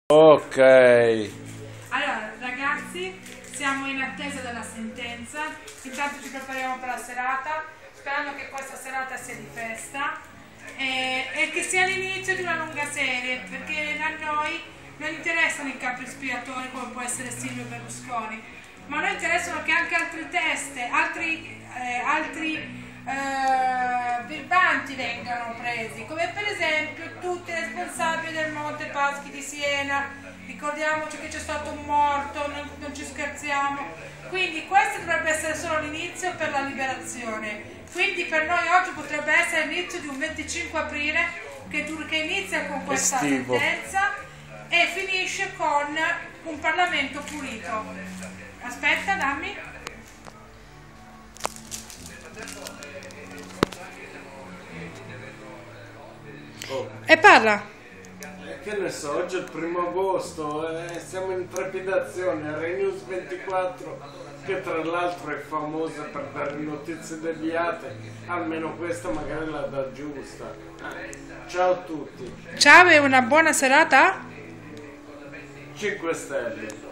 Ok. Allora, ragazzi, siamo in attesa della sentenza. Intanto ci prepariamo per la serata, sperando che questa serata sia di festa e che sia l'inizio di una lunga serie, perché a noi non interessano i capri espiatori come può essere Silvio Berlusconi, ma a noi interessano che anche altre teste, altri birbanti vengano presi, come per esempio tutti i responsabili del Monte Paschi di Siena. Ricordiamoci che c'è stato un morto, non ci scherziamo, quindi questo dovrebbe essere solo l'inizio per la liberazione. Quindi per noi oggi potrebbe essere l'inizio di un 25 aprile che inizia con questa sentenza e finisce con un Parlamento pulito. Aspetta, dammi. E parla. Che ne so, oggi è il 1° agosto, siamo in trepidazione. Rai News 24, che tra l'altro è famosa per dare notizie deviate, almeno questa magari la dà giusta. Ciao a tutti. Ciao e una buona serata. 5 Stelle.